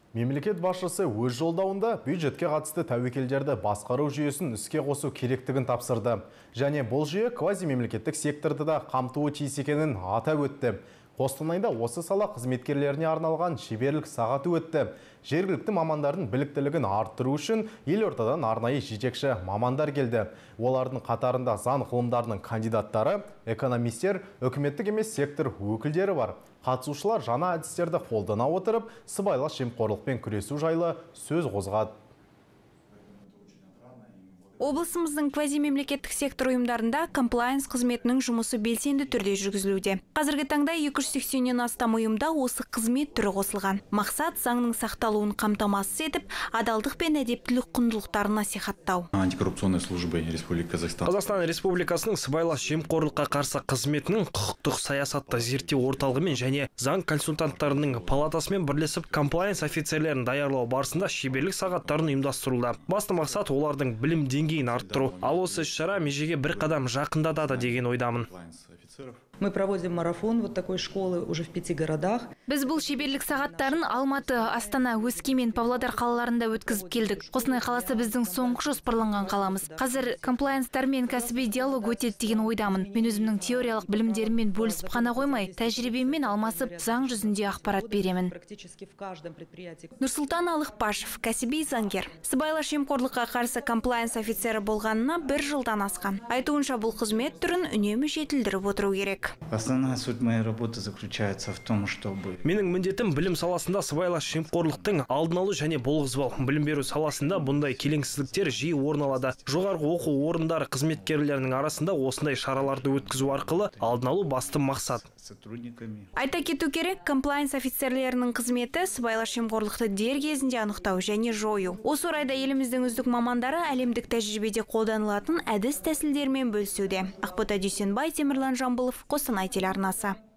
Мемлекет басшысы өз жолдауында бюджетке қатысты тәуекелдерді басқару жүйесін іске қосу керектігін тапсырды. Және бұл жүйе квазимемлекеттік секторды да қамтуы тиіс екенін атап өтті. Қостанайда осы сала қызметкерлеріне арналған шеберлік сағаты өтті. Жергілікті мамандардың біліктілігін арттыру үшін елордадан арнайы жетекші мамандар келді. Олардың қатарында заң ғылымдарының кандидаттары, экономистер, үкіметтік емес сектор өкілдері бар. Қатысушылар жаңа әдістерді қолдана отырып, сыбайлас жемқорлықпен күресу жайлы сөз қозғады. Облысымыздың квазимемлекеттік сектор ұйымдарында комплайенс қызметінің жұмысы белсенді түрде жүргізілуде. Қазіргі таңда 280-нен астам ұйымда осы қызмет түрі қосылған. Мақсат заңның сақталуын қамтамасыз етіп, адалдық пен әдептілік құндылықтарын насихаттау. Антикоррупционной службы Республики Казахстан. Қазақстан Республикасының сыбайлас жемқорлыққа қарсы қызметінің құқықтық саясатты зерттеу орталығымен және заң консультанттарының палатасымен бірлесіп комплайенс офицерлерін даярлау барысында шеберлік сағаттарын ұйымдастырылды. Басты мақсат олардың білім деңгейін арттыру. Ал осы іс-шара межеге бір қадам жақындатады деген ойдамын. Мы проводим марафон вот такой школы уже в 5 городах. Біз бұл шеберлік сағаттарын Алматы, Астана, Өскемен, Павлодар қалаларында өткізіп келдік. Қостанай қаласы біздің соңғы жоспарланған қаламыз. Қазір комплайенстармен кәсіби диалог өтеді деген ойдамын. Мен өзімнің теориялық білімдеріммен бөлісіп қана қоймай, тәжірибеммен алмасып, заң жүзінде ақпарат беремін. Нұрсұлтан Алықпашев, кәсіби заңгер. Сыбайлас жемқорлыққа қарсы комплайенс офицері болғанына 1 жылдан асқан. Айтуынша бұл қызмет түрін үнемі жетілдіріп отыру керек. Основная суть моей работы заключается в том, чтобы... Менің міндетім білім саласында сыбайлас жемқорлықтың алдын алу және болғызбау. Білім беру саласында бұндай келеңсіздіктер жиі орын алады. Жоғарғы оқу орындары қызметкерлерінің арасында осындай шараларды өткізу арқылы алдын алу басты мақсат. Айта кету керек, комплайенс офицерлерінің қызметі сыбайлас жемқорлықты дер кезінде анықтау және жою. Осы орайда еліміздің үздік мамандары әлемдік тәжірибеде қолданылатын әдіс тәсілдермен бөлісуде. Ақбота Дүйсенбай, Темірлан Жамбылов, Қостанай телеарнасы.